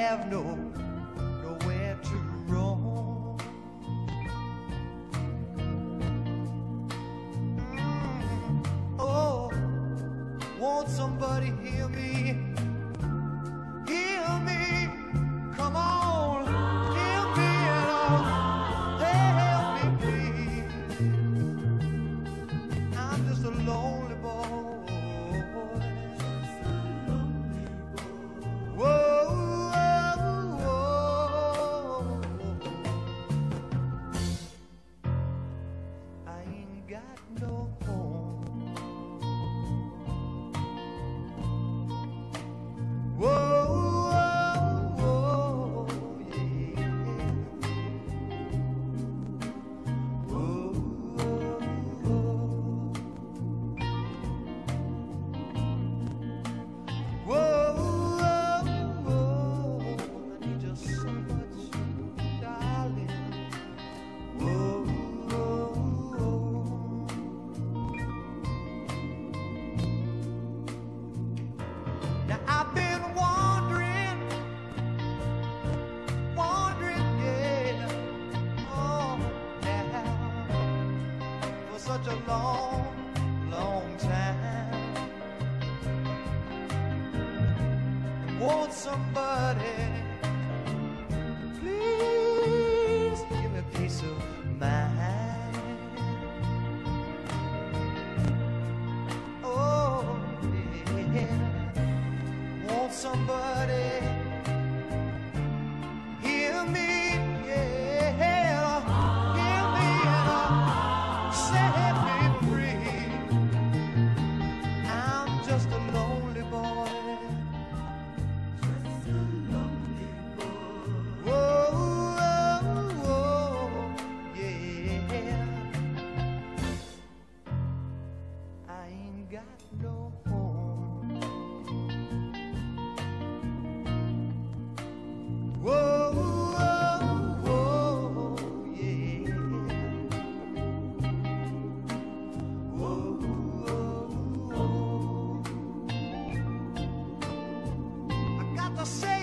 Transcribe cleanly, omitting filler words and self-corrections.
have nowhere to roam. Oh, won't somebody hear me? Hear me, come on, hear me and help me please. I'm just a lonely boy. Whoa, whoa, I ain't got no home. Whoa, whoa, yeah. Whoa, whoa, whoa, I need you so much, darling. Whoa, now I've been wandering, yeah, oh, now for such a long time. Won't somebody please give me a piece of mind? Oh, yeah. Won't somebody hear me? Yeah, hear me and set me free. I'm just a lonely boy. Whoa, whoa, yeah. I ain't got no home. Whoa, whoa, yeah. Whoa, whoa, I got to say